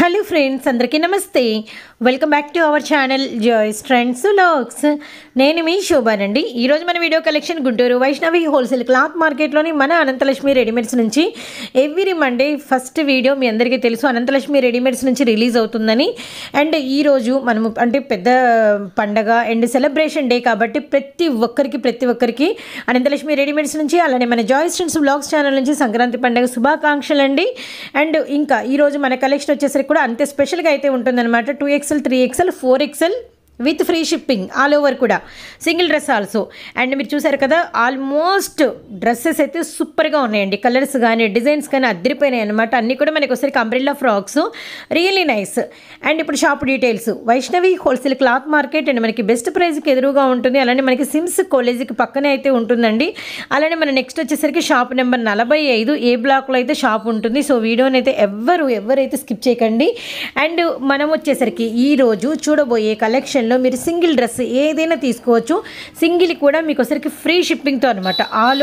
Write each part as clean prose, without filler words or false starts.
Hello friends, అందరికీ నమస్తే. Welcome back to our channel joys trends vlogs. నేను మీ శోభానండి. ఈరోజు మన video collection Guntur Vaishnavi wholesale cloth మార్కెట్లోని మన అనంతలక్ష్మి రెడీమేడ్స్ నుంచి ఎవ్రీ మండే ఫస్ట్ వీడియో మీ అందరికీ తెలుసు అనంతలక్ష్మి రెడీమేడ్స్ నుంచి రిలీజ్ అవుతుందని. అండ్ ఈరోజు మనము అంటే పెద్ద పండగ అండ్ సెలబ్రేషన్ డే కాబట్టి ప్రతి ఒక్కరికి అనంతలక్ష్మి రెడీమేడ్స్ నుంచి అలానే మన జాయ్స్ ట్రెండ్స్ వ్లాగ్స్ ఛానల్ నుంచి సంక్రాంతి పండుగ శుభాకాంక్షలు అండి. అండ్ ఇంకా ఈరోజు మన కలెక్షన్ వచ్చేసరికి కూడా అంతే స్పెషల్గా అయితే ఉంటుందన్నమాట. 2XL 3XL 4XL with free shipping all over కూడా, సింగిల్ డ్రెస్ ఆల్సో. అండ్ మీరు చూసారు కదా, ఆల్మోస్ట్ డ్రెస్సెస్ అయితే సూపర్గా ఉన్నాయండి. కలర్స్ కానీ డిజైన్స్ కానీ అద్దరిపోయినాయి అనమాట. అన్నీ కూడా మనకి ఒకసారి umbrella frocks, really nice. And ఇప్పుడు shop details, Vaishnavi wholesale cloth market and మనకి బెస్ట్ ప్రైస్కి ఎదురుగా ఉంటుంది. అలానే మనకి సిమ్స్ కాలేజీకి పక్కనే అయితే ఉంటుందండి. అలానే మన నెక్స్ట్ వచ్చేసరికి షాప్ నెంబర్ 45 ఏ బ్లాక్లో అయితే షాప్ ఉంటుంది. సో వీడియోని అయితే ఎవరైతే స్కిప్ చేయకండి. అండ్ మనం వచ్చేసరికి ఈరోజు చూడబోయే కలెక్షన్ మీరు సింగిల్ డ్రెస్ ఏదైనా తీసుకోవచ్చు. సింగిల్ కూడా మీకు ఒకసారికి ఫ్రీ షిప్పింగ్తో అనమాట. ఆల్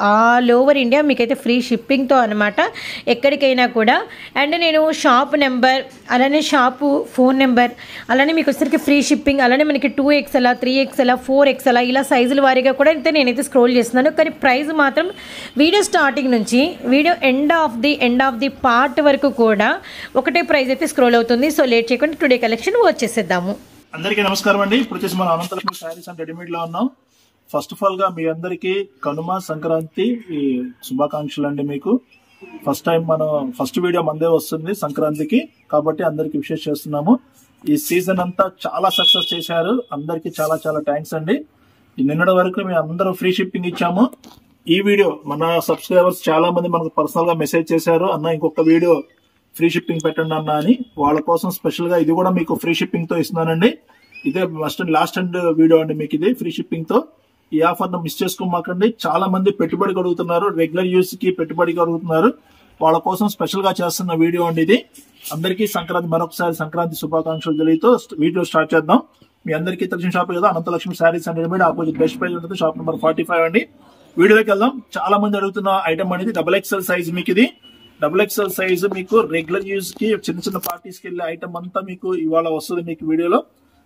ఓవర్ ఇండియా మీకైతే ఫ్రీ షిప్పింగ్తో అనమాట, ఎక్కడికైనా కూడా. అండ్ నేను షాప్ నెంబర్ అలానే షాపు ఫోన్ నెంబర్ అలానే మీకు వచ్చేసరికి ఫ్రీ షిప్పింగ్ అలానే మనకి 2XL 3XL 4XL ఇలా సైజుల వారీగా కూడా అయితే నేనైతే స్క్రోల్ చేస్తున్నాను. కానీ ప్రైస్ మాత్రం వీడియో స్టార్టింగ్ నుంచి video end of the part వరకు కూడా ఒకటే ప్రైస్ అయితే స్క్రోల్ అవుతుంది. సో లేట్ చేయకుండా టుడే కలెక్షన్ వచ్చేసేద్దాము. అందరికీ నమస్కారం అండి. ఇప్పుడు వచ్చేసి మన అనంతలక్ష్మి శారీస్ అండ్ రెడీమేడ్ లో ఉన్నాం. ఫస్ట్ ఆఫ్ ఆల్ గా మీ అందరికి కనుమ సంక్రాంతి శుభాకాంక్షలు అండి. మీకు ఫస్ట్ టైం మనం ఫస్ట్ వీడియో మందే వస్తుంది సంక్రాంతికి, కాబట్టి అందరికి విషెస్ చేస్తున్నాము. ఈ సీజన్ అంతా చాలా సక్సెస్ చేశారు, అందరికి చాలా చాలా థ్యాంక్స్ అండి. నిన్నటి వరకు మేము అందరూ ఫ్రీ షిప్పింగ్ ఇచ్చాము. ఈ వీడియో మన సబ్స్క్రైబర్స్ చాలా మంది మనకు పర్సనల్ గా మెసేజ్ చేశారు, అన్న ఇంకొక వీడియో ఫ్రీ షిప్పింగ్ పెట్టండి అన్న అని. వాళ్ళ కోసం స్పెషల్ గా ఇది కూడా మీకు ఫ్రీ షిప్పింగ్ తో ఇస్తున్నానండి. ఇదే లాస్ట్ అండ్ వీడియో అండి మీకు ఇది ఫ్రీ షిప్పింగ్ తో. ఈ ఆఫర్ ను మిస్ చేసుకోమాకండి. చాలా మంది పెట్టుబడి అడుగుతున్నారు, రెగ్యులర్ యూస్ కి పెట్టుబడికి అడుగుతున్నారు. వాళ్ళ కోసం స్పెషల్ గా చేస్తున్న వీడియో అండి ఇది. అందరికీ సంక్రాంతి మరొకసారి సంక్రాంతి శుభాకాంక్షలు తెలియతో వీడియో స్టార్ట్ చేద్దాం. మీ అందరికీ తెలిసిన షాప్ కదా Anantalakshmi sarees and readymade, opposite best price ఉంటుంది, షాప్ నెంబర్ 45 అండి. వీడియోకి వెళ్దాం. చాలా మంది అడుగుతున్న ఐటమ్ అనేది XXL సైజ్. మీకు ఇది XXL సైజ్ మీకు రెగ్యులర్ యూజ్ కి చిన్న పార్టీస్ కి వెళ్ళే ఐటమ్ అంతా మీకు ఇవాళ వస్తుంది మీకు వీడియోలో.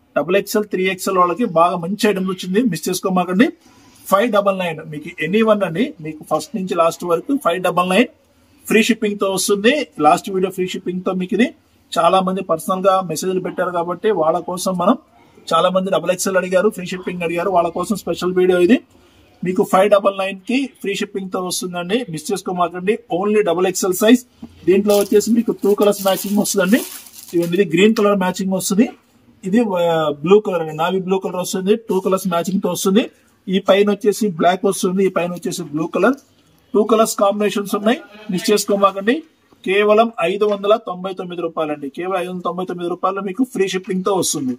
XXL 3XL వాళ్ళకి బాగా మంచి ఐటమ్ వచ్చింది, మిస్ చేసుకోమాకండి. 599 మీకు ఎనీవన్ అండి, మీకు ఫస్ట్ నుంచి లాస్ట్ వరకు 599 ఫ్రీ షిప్పింగ్ తో వస్తుంది. లాస్ట్ వీడియో ఫ్రీ షిప్పింగ్ తో మీకు ఇది. చాలా మంది పర్సనల్ గా మెసేజ్లు పెట్టారు కాబట్టి వాళ్ళ కోసం మనం చాలా మంది XXL అడిగారు, ఫ్రీ షిప్పింగ్ అడిగారు. వాళ్ళ కోసం స్పెషల్ వీడియో ఇది. మీకు 599 కి ఫ్రీ షిప్పింగ్ తో వస్తుందండి, మిస్ చేసుకోమాకండి. Only XXL size. దీంట్లో వచ్చేసి మీకు 2 కలర్స్ మ్యాచింగ్ వస్తుందండి. ఇది గ్రీన్ కలర్ మ్యాచింగ్ వస్తుంది, ఇది బ్లూ కలర్ అండి, నావీ బ్లూ కలర్ వస్తుంది. 2 కలర్స్ మ్యాచింగ్ తో వస్తుంది. ఈ పైన వచ్చేసి బ్లాక్ వస్తుంది, ఈ పైన వచ్చేసి బ్లూ కలర్. 2 కలర్స్ కాంబినేషన్స్ ఉన్నాయి, మిస్ చేసుకోమాకండి. కేవలం 599 రూపాయలండి. కేవలం 599 రూపాయలు మీకు ఫ్రీ షిప్పింగ్ తో వస్తుంది.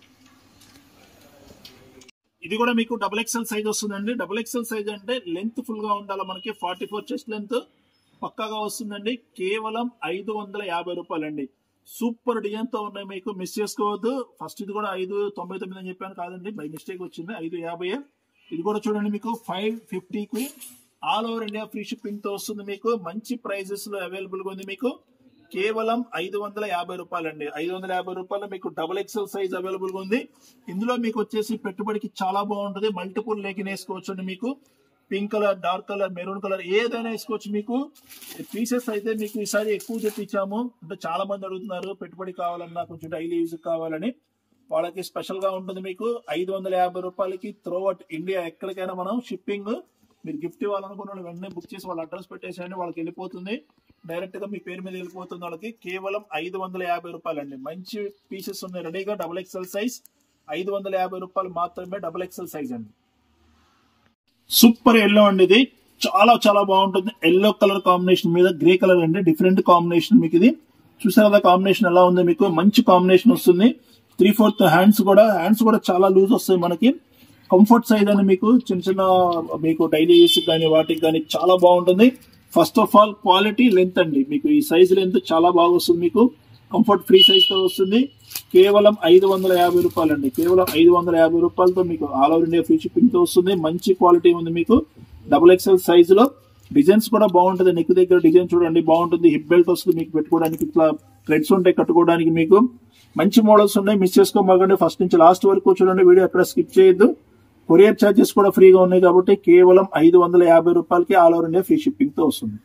ఇది కూడా మీకు XXL సైజ్ వస్తుందండి. XXL సైజ్ అంటే లెంత్ ఫుల్ గా ఉండాలి మనకి. 44 చెస్ట్ లెంత్ పక్కాగా వస్తుందండి. కేవలం 550 రూపాయలండి. సూపర్ డిజైన్ తో ఉన్నాయి, మీకు మిస్ చేసుకోవద్దు. ఫస్ట్ ఇది కూడా 599 అని చెప్పాను కాదండి, బై మిస్టేక్ వచ్చింది, 550. ఇది కూడా చూడండి మీకు 550 కి all over India free shipping తో వస్తుంది. మీకు మంచి ప్రైజెస్ లో అవైలబుల్ గా ఉంది. మీకు కేవలం 550 రూపాయలండి. 550 రూపాయలు మీకు XXL సైజ్ అవైలబుల్ గా ఉంది. ఇందులో మీకు వచ్చేసి పెట్టుబడికి చాలా బాగుంటుంది. మల్టిపుల్ లేకిన్ వేసుకోవచ్చు అండి. మీకు pink colour, dark colour, maroon colour ఏదైనా వేసుకోవచ్చు. మీకు పీసెస్ అయితే మీకు ఈసారి ఎక్కువ తెప్పించాము, అంటే చాలా మంది అడుగుతున్నారు పెట్టుబడి కావాలన్నా కొంచెం డైలీ యూజ్ కావాలని. వాళ్ళకి స్పెషల్ గా ఉంటుంది. మీకు 550 రూపాయలకి త్రూఅవుట్ ఇండియా ఎక్కడికైనా మనం షిప్పింగ్. మీరు గిఫ్ట్ ఇవ్వాలనుకున్న వెంటనే బుక్ చేసి వాళ్ళ అడ్రస్ పెట్టేసేయండి, వాళ్ళకి వెళ్ళిపోతుంది. డైరెక్ట్ గా మీ పేరు మీద వెళ్ళిపోతుంది వాళ్ళకి. కేవలం 550 రూపాయలండి. మంచి పీసెస్ ఉన్నాయి రెడీగా. XXL సైజ్ 550 రూపాయలు మాత్రమే. XXL సైజ్ అండి. సూపర్ ఎల్లో అండి, ఇది చాలా చాలా బాగుంటుంది. ఎల్లో కలర్ కాంబినేషన్ మీద గ్రే కలర్ అండి, డిఫరెంట్ కాంబినేషన్. మీకు ఇది చూసారు కదా కాంబినేషన్ ఎలా ఉంది, మీకు మంచి కాంబినేషన్ వస్తుంది. 3/4 హ్యాండ్స్ కూడా చాలా లూజ్ వస్తాయి మనకి. కంఫర్ట్ సైజ్ అని మీకు చిన్న మీకు డైలీ యూస్ కానీ వాటికి కానీ చాలా బాగుంటుంది. First of all quality, length అండి. మీకు ఈ సైజ్ లెంత్ చాలా బాగా వస్తుంది. మీకు కంఫర్ట్ ఫ్రీ సైజ్ తో వస్తుంది. కేవలం 550 రూపాయలండి. కేవలం 550 రూపాయలతో మీకు all over India free shipping తో వస్తుంది. మంచి క్వాలిటీ ఉంది మీకు. XXL సైజ్ లో డిజైన్స్ కూడా బాగుంటుంది. నెక్ దగ్గర డిజైన్ చూడండి బాగుంటుంది. హిప్ బెల్ట్ వస్తుంది మీకు పెట్టుకోవడానికి. ఇట్లా థ్రెడ్స్ ఉంటాయి కట్టుకోవడానికి. మీకు మంచి మోడల్స్ ఉన్నాయి, మిస్ చేసుకోమాకండి. ఫస్ట్ నుంచి లాస్ట్ వరకు చూడండి, వీడియో ఎక్కడ స్కిప్ చేయొద్దు. కొరియర్ ఛార్జెస్ కూడా ఫ్రీగా ఉన్నాయి కాబట్టి కేవలం 550 రూపాయలకి all over India free shipping తో వస్తుంది.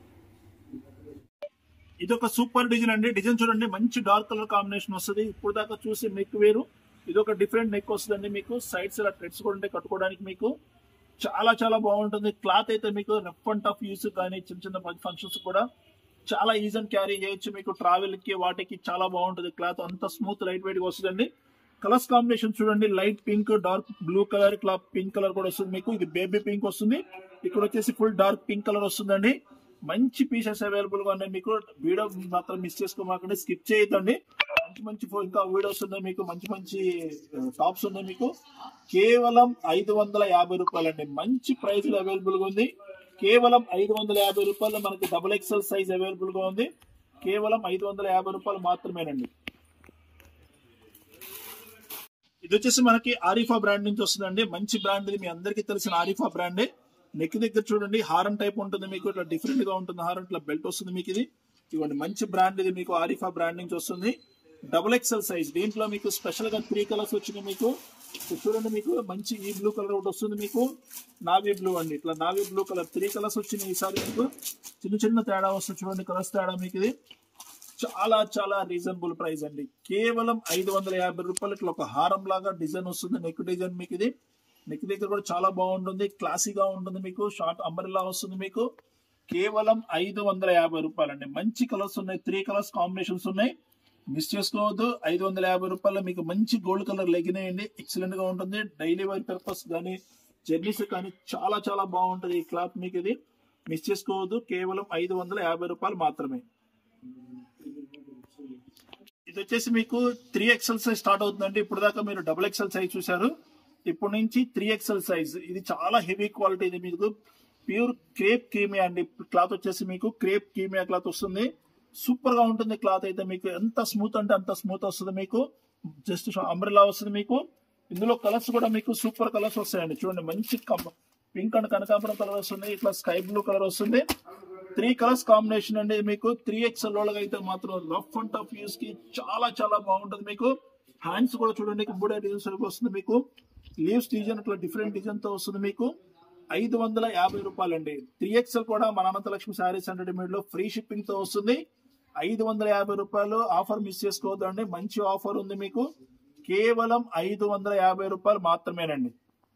ఇది ఒక సూపర్ డిజైన్ అండి. డిజైన్ చూడండి, మంచి డార్క్ కలర్ కాంబినేషన్ వస్తుంది. ఇప్పుడు దాకా చూసి నెక్ వేరు, ఇది ఒక డిఫరెంట్ నెక్ వస్తుందండి. మీకు సైడ్స్ ఇలా థ్రెడ్స్ కూడా ఉంటాయి కట్టుకోవడానికి. మీకు చాలా చాలా బాగుంటుంది. క్లాత్ అయితే మీకు రఫ్ అండ్ టఫ్ యూస్ కానీ చిన్న చిన్న ఫంక్షన్స్ కూడా చాలా ఈజీ అండ్ క్యారీ చేయొచ్చు. మీకు ట్రావెల్ కి వాటికి చాలా బాగుంటుంది. క్లాత్ అంతా స్మూత్ లైట్ వెయిట్ గా వస్తుందండి. కలర్స్ కాంబినేషన్ చూడండి, light pink, dark blue colour, ఇట్లా పింక్ కలర్ కూడా వస్తుంది. మీకు ఇది బేబీ పింక్ వస్తుంది, ఇక్కడ వచ్చేసి ఫుల్ డార్క్ పింక్ కలర్ వస్తుందండి. మంచి పీసెస్ అవైలబుల్ గా ఉన్నాయి. మీకు వీడియో మాత్రం మిస్ చేసుకోమాకండి, స్కిప్ చేయొద్దండి. మంచి మంచి ఇంకా వీడియోస్ ఉన్నాయి, మీకు మంచి మంచి టాప్స్ ఉన్నాయి. మీకు కేవలం 550 రూపాయలండి. మంచి ప్రైస్ అవైలబుల్ గా ఉంది. కేవలం 550 రూపాయలు మనకి డబుల్ ఎక్స్ఎల్ సైజ్ అవైలబుల్ గా ఉంది. కేవలం 550 రూపాయలు మాత్రమేనండి. ఇది వచ్చేసి మనకి ఆరిఫా బ్రాండ్ నుంచి వస్తుందండి. మంచి బ్రాండ్ ఇది, మీ అందరికీ తెలిసిన ఆరిఫా బ్రాండే. నెక్ దగ్గర చూడండి హారం టైప్ ఉంటుంది. మీకు ఇట్లా డిఫరెంట్ గా ఉంటుంది హారం, ఇట్లా బెల్ట్ వస్తుంది మీకు. ఇది ఇవ్వండి, మంచి బ్రాండ్ ఇది, మీకు ఆరిఫా బ్రాండ్ నుంచి వస్తుంది. Double XL size. దీంట్లో మీకు స్పెషల్ గా 3 కలర్స్ వచ్చినాయి. మీకు చూడండి, మీకు మంచి ఈ బ్లూ కలర్ ఒకటి వస్తుంది, మీకు నావీ బ్లూ అండి, ఇట్లా నావీ బ్లూ కలర్ 3 కలర్స్ వచ్చినాయి. ఈసారి మీకు చిన్న చిన్న తేడా వస్తుంది చూడండి, కలర్స్ తేడా. మీకు ఇది చాలా చాలా రీజనబుల్ ప్రైస్ అండి. కేవలం 550 రూపాయలు. ఇట్లా ఒక హారం లాగా డిజైన్ వస్తుంది, నెక్ డిజైన్. మీకు ఇది నెక్ దగ్గర కూడా చాలా బాగుంటుంది, క్లాసీగా ఉంటుంది. మీకు షార్ట్ అంబ్రెల్లా వస్తుంది. మీకు కేవలం 550 రూపాయలండి. మంచి కలర్స్ ఉన్నాయి, 3 కలర్స్ కాంబినేషన్స్ ఉన్నాయి, మిస్ చేసుకోవద్దు. 550 రూపాయలు మీకు మంచి గోల్డ్ కలర్ లెగినేయండి, ఎక్సలెంట్ గా ఉంటుంది. డైలీ వేర్ పర్పస్ కానీ జర్నీస్ కానీ చాలా చాలా బాగుంటుంది ఈ క్లాత్. మీకు ఇది మిస్ చేసుకోవద్దు. కేవలం 550 రూపాయలు మాత్రమే. ఇది వచ్చేసి మీకు 3XL సైజ్ స్టార్ట్ అవుతుందండి. ఇప్పుడు దాకా మీరు డబుల్ ఎక్స్ఎల్ సైజ్ చూసారు, ఇప్పుడు నుంచి 3XL సైజ్. ఇది చాలా హెవీ క్వాలిటీ. ఇది మీకు ప్యూర్ క్రేప్ కీమియా అండి. క్లాత్ వచ్చేసి మీకు క్రేప్ కీమియా క్లాత్ వస్తుంది. సూపర్ గా ఉంటుంది క్లాత్ అయితే. మీకు ఎంత స్మూత్ అంటే అంత స్మూత్ వస్తుంది. మీకు జస్ట్ అంబ్రెల్లా వస్తుంది. మీకు ఇందులో కలర్స్ కూడా మీకు సూపర్ కలర్స్ వస్తాయండి. చూడండి, మంచి పింక్ అండ్ కనకాంబరం కలర్ వస్తుంది, ఇట్లా స్కై బ్లూ కలర్ వస్తుంది. 3 కలర్స్ కాంబినేషన్ అండి. మీకు 3XL వాళ్ళకి అయితే మాత్రం రఫ్ అండ్ టఫ్ యూస్ కి చాలా చాలా బాగుంటుంది. మీకు హ్యాండ్స్ కూడా చూడండి, బుడే డిజైన్ వస్తుంది. మీకు లీవ్స్ డిజైన్ ఇట్లా డిఫరెంట్ డిజైన్ తో వస్తుంది. మీకు 550 రూపాయలండి. 3XL కూడా మన అనంతలక్ష్మి శారీస్ అండ్ రెడీమేడ్ లో ఫ్రీ షిప్పింగ్ తో వస్తుంది. 550 రూపాయలు. ఆఫర్ మిస్ చేసుకోవద్దండి, మంచి ఆఫర్ ఉంది. మీకు కేవలం 550 రూపాయలు మాత్రమేనండి.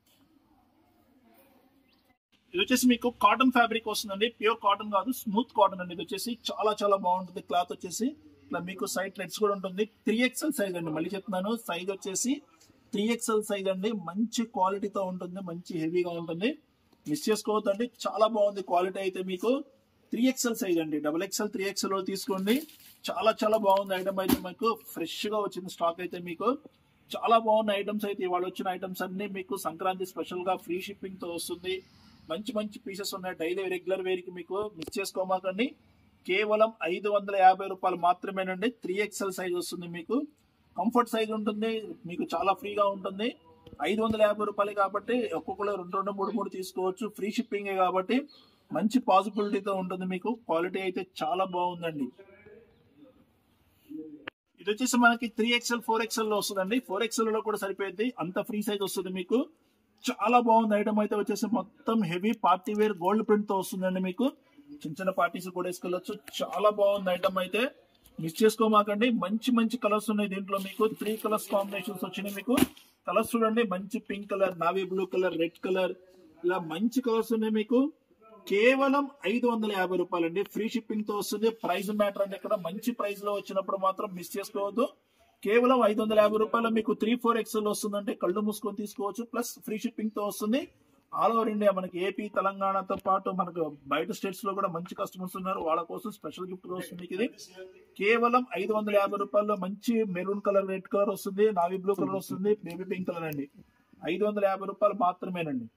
ఇది వచ్చేసి మీకు కాటన్ ఫ్యాబ్రిక్ వస్తుందండి. ప్యూర్ కాటన్ కాదు, స్మూత్ కాటన్ అండి. ఇది వచ్చేసి చాలా చాలా బాగుంటుంది. క్లాత్ వచ్చేసి ఇట్లా మీకు సైడ్ థ్రెడ్స్ కూడా ఉంటుంది. 3XL సైజ్ అండి, మళ్ళీ చెప్తున్నాను, సైజ్ వచ్చేసి 3XL సైజ్ అండి. మంచి క్వాలిటీతో ఉంటుంది, మంచి హెవీగా ఉంటుంది, మిస్ చేసుకోవద్దండి. చాలా బాగుంది క్వాలిటీ అయితే. మీకు 3XL సైజ్ అండి. డబుల్ ఎక్స్ఎల్ 3XL తీసుకోండి. చాలా చాలా బాగుంది ఐటమ్ అయితే. మీకు ఫ్రెష్ గా వచ్చింది స్టాక్ అయితే. మీకు చాలా బాగున్న ఐటమ్స్ అయితే. ఇవాళ వచ్చిన ఐటమ్స్ అన్ని మీకు సంక్రాంతి స్పెషల్ గా ఫ్రీ షిప్పింగ్ తో వస్తుంది. మంచి మంచి పీసెస్ ఉన్నాయి. డైలీ రెగ్యులర్ వేర్ కి మీకు మిస్ చేసుకోమాకండి. కేవలం 550 రూపాయలు మాత్రమేనండి. 3XL సైజ్ వస్తుంది. మీకు కంఫర్ట్ సైజ్ ఉంటుంది, మీకు చాలా ఫ్రీగా ఉంటుంది. 550 రూపాయలు కాబట్టి ఒక్కొక్కరు 2 2 3 3 తీసుకోవచ్చు. ఫ్రీ షిప్పింగ్ కాబట్టి మంచి పాసిబిలిటీతో ఉంటుంది. మీకు క్వాలిటీ అయితే చాలా బాగుందండి. ఇది వచ్చేసి మనకి 3XL 4XL లో వస్తుందండి. 4XL లో కూడా సరిపోయింది, అంత ఫ్రీ సైజ్ వస్తుంది. మీకు చాలా బాగుంది ఐటమ్ అయితే. వచ్చేసి మొత్తం heavy party wear gold print తో వస్తుందండి. మీకు చిన్న చిన్న పార్టీస్ కూడా వేసుకెళ్ళొచ్చు. చాలా బాగుంది ఐటమ్ అయితే, మిస్ చేసుకోమాకండి. మంచి మంచి కలర్స్ ఉన్నాయి దీంట్లో. మీకు 3 కలర్స్ కాంబినేషన్స్ వచ్చినాయి. మీకు కలర్స్ చూడండి, మంచి pink colour, navy blue colour, red colour, ఇలా మంచి కలర్స్ ఉన్నాయి. మీకు కేవలం 550 రూపాయలండి. ఫ్రీ షిప్పింగ్ తో వస్తుంది. ప్రైస్ మ్యాటర్ అంటే ఇక్కడ మంచి ప్రైస్ లో వచ్చినప్పుడు మాత్రం మిస్ చేసుకోవద్దు. కేవలం 550 రూపాయలు. మీకు 3-4XL వస్తుందంటే కళ్ళు మూసుకొని తీసుకోవచ్చు. ప్లస్ ఫ్రీ షిప్పింగ్ తో వస్తుంది. ఆల్ ఓవర్ ఇండియా, మనకి ఏపీ తెలంగాణతో పాటు మనకు బయట స్టేట్స్ లో కూడా మంచి కస్టమర్స్ ఉన్నారు. వాళ్ళ కోసం స్పెషల్ గిఫ్ట్ వస్తుంది. ఇది కేవలం 550 రూపాయల్లో మంచి మెరూన్ కలర్, రెడ్ కలర్ వస్తుంది, నావీ బ్లూ కలర్ వస్తుంది, బేబీ పింక్ కలర్ అండి. 550 రూపాయలు మాత్రమేనండి.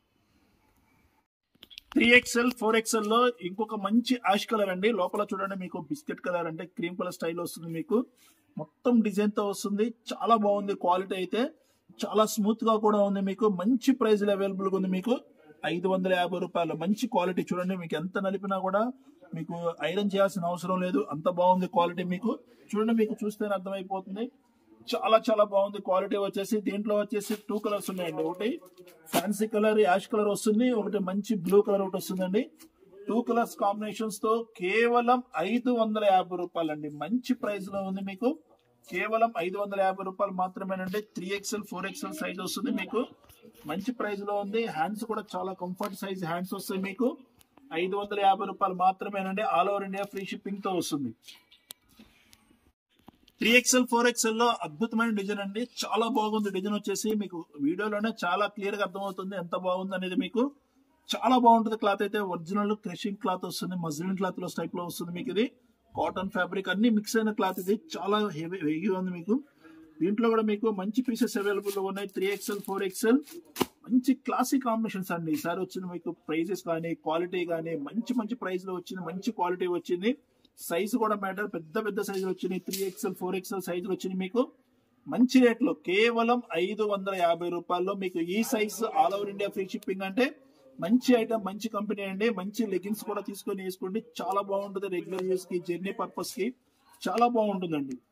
3XL 4XL లో ఇంకొక మంచి యాష్ కలర్ అండి. లోపల చూడండి, మీకు బిస్కెట్ కలర్ అంటే క్రీమ్ కలర్ స్టైల్ వస్తుంది. మీకు మొత్తం డిజైన్ తో వస్తుంది. చాలా బాగుంది క్వాలిటీ అయితే. చాలా స్మూత్ గా కూడా ఉంది. మీకు మంచి ప్రైస్ అవైలబుల్ గా ఉంది. మీకు 550 రూపాయలు. మంచి క్వాలిటీ చూడండి, మీకు ఎంత నలిపినా కూడా మీకు ఐరన్ చేయాల్సిన అవసరం లేదు, అంత బాగుంది క్వాలిటీ. మీకు చూడండి, మీకు చూస్తేనే అర్థమైపోతుంది, చాలా చాలా బాగుంది క్వాలిటీ. వచ్చేసి దీంట్లో వచ్చేసి 2 కలర్స్ ఉన్నాయండి. ఒకటి ఫ్యాన్సీ కలర్ యాష్ కలర్ వస్తుంది, ఒకటి మంచి బ్లూ కలర్ ఒకటి వస్తుందండి. 2 కలర్స్ కాంబినేషన్స్ తో కేవలం 550 రూపాయలండి. మంచి ప్రైస్ లో ఉంది మీకు, కేవలం 550 రూపాయలు మాత్రమేనండి. 3XL 4XL సైజ్ వస్తుంది మీకు, మంచి ప్రైస్ లో ఉంది. హ్యాండ్స్ కూడా చాలా కంఫర్ట్ సైజ్ హ్యాండ్స్ వస్తాయి మీకు. 550 రూపాయలు మాత్రమేనండి. All over India free shipping తో వస్తుంది. 3XL 4XL లో అద్భుతమైన డిజైన్ అండి, చాలా బాగుంది డిజైన్. వచ్చేసి మీకు వీడియోలోనే చాలా క్లియర్ గా అర్థమవుతుంది ఎంత బాగుంది అనేది. మీకు చాలా బాగుంటుంది క్లాత్ అయితే. ఒరిజినల్ క్రషింగ్ క్లాత్ వస్తుంది, మజ్లిన్ క్లాత్ లో టైప్ లో వస్తుంది మీకు. ఇది కాటన్ ఫ్యాబ్రిక్ అన్ని మిక్స్ అయిన క్లాత్, ఇది చాలా హెవీగా ఉంది మీకు. దీంట్లో కూడా మీకు మంచి పీసెస్ అవైలబుల్ ఉన్నాయి. 3XL 4XL మంచి క్లాసిక్ కాంబినేషన్స్ అండి. ఈసారి వచ్చిన మీకు ప్రైజెస్ కానీ క్వాలిటీ కానీ మంచి మంచి ప్రైస్ లో వచ్చింది, మంచి క్వాలిటీ వచ్చింది. సైజ్ కూడా మ్యాటర్, పెద్ద పెద్ద సైజులు వచ్చినాయి. 3XL 4XL సైజులు వచ్చినాయి మీకు మంచి రేట్ లో, కేవలం 550 రూపాయల్లో మీకు ఈ size. All over India free shipping అంటే మంచి ఐటమ్, మంచి కంపెనీ అండి. మంచి లెగిన్స్ కూడా తీసుకొని వేసుకోండి, చాలా బాగుంటుంది. రెగ్యులర్ యూస్ కి, జర్నీ పర్పస్ కి చాలా బాగుంటుందండి.